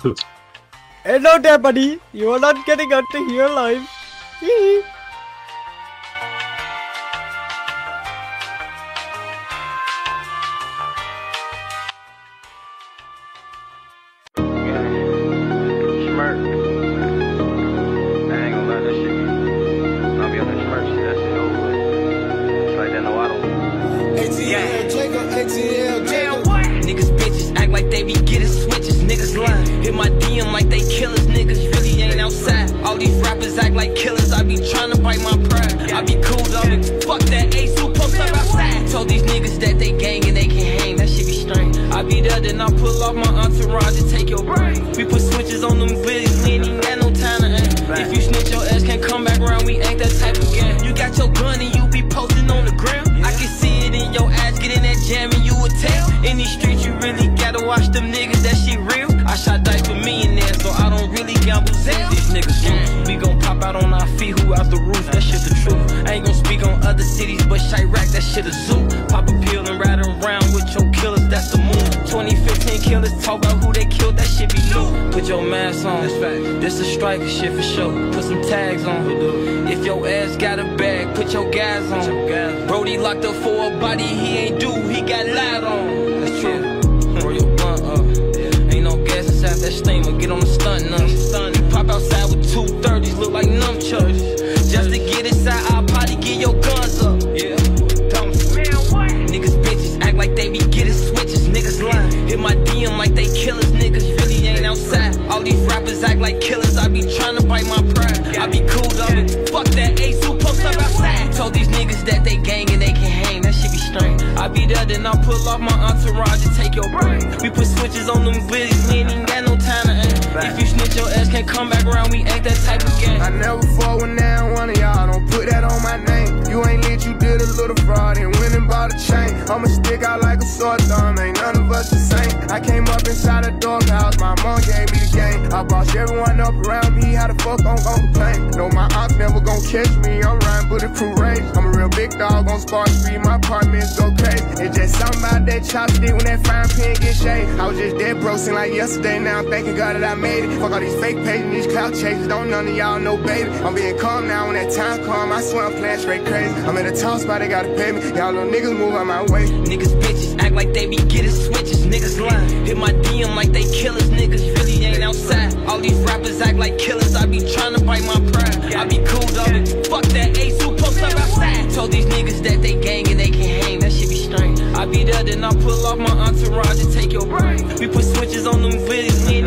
Hello there, buddy. You are not getting out of here alive. Niggas bitches act like they be getting switches. Niggas lying, hit my DM like they killers. Niggas really ain't outside. All these rappers act like killers. I be trying to bite my pride. I be cool though. Fuck that ace who post up outside. Told these niggas that they gang and they can hang. That shit be strange. I be there, then I pull off my entourage and take your brain. We put switches on them bitches. We ain't even got no time to aim. If you snitch, your ass can't come back around. We ain't that type of game. You got your gun and you be posting on the ground. I can see it in your ass. Get in that jam and you would tell. In these streets you really gotta watch them niggas, that shit real. I shot dice with millionaires, so I don't really gamble sales. These niggas loose. We gon' pop out on our feet, who out the roof, that shit the truth. I ain't gon' speak on other cities, but Chirac, that shit a zoo. Pop a pill and ride around with your killers, that's the move. 2015 killers talk about who they killed, that shit be new. Put your mask on, this a striker shit for sure. Put some tags on. If your ass got a bag, put your guys on. Brody locked up for a body he ain't do, he got lied on. That's true. Roll your blunt up. Ain't no gas inside that steamer. Get on the stunt now. Pop outside with 230s, look like nunchucks. Just to get inside, I'll probably get your guns up. Yeah. Niggas bitches act like they be getting switches. Niggas lying, hit my DM like they killers. Niggas really ain't outside. All these rappers act like killers. I be trying to bite my pride. I be cool though. Fuck that ace who post up outside. Told these niggas that they gang and they can hang. That shit be strange. I be there, then I pull off my entourage and take your brain. We put switches on them bitches. We ain't even got no time to aim. If you snitch, your ass can't come back around. We ain't that type of game. I never fought with now one of y'all. Don't put that on my name. You ain't lit, you did a little fraud and went and bought a chain. I'ma stick out like a sore thumb. Ain't none of us the same. I came up inside a doghouse. My mom gave me the game. I bossed everyone up around me. How the fuck I'm gon' complain? No, my ops never gon' catch me. I'm riding bulletproof range. I'm a real big dog on Spark Street. My apartments go crazy. It's just something about that chopstick when that frying pan get shaved. I was just dead broke, seem like yesterday. Now I'm thanking God that I made it. Fuck all these fake pages and these clout chasers. Don't none of y'all know, baby. I'm being calm now when that time come. I swear I'm playing straight crazy. I'm in a top spot, they gotta pay me. Y'all little niggas move out my way. Niggas bitches act like they be getting switches. Niggas lying, hit my DM like they killers. Niggas really ain't outside. All these rappers act like killers. I be trying to bite my pride. I be cool though. Fuck that ace who post up outside. Told these niggas that they gang and they can hang. That shit be strange. I be there, then I pull off my entourage and take your brain. We put switches on them bitches. We ain't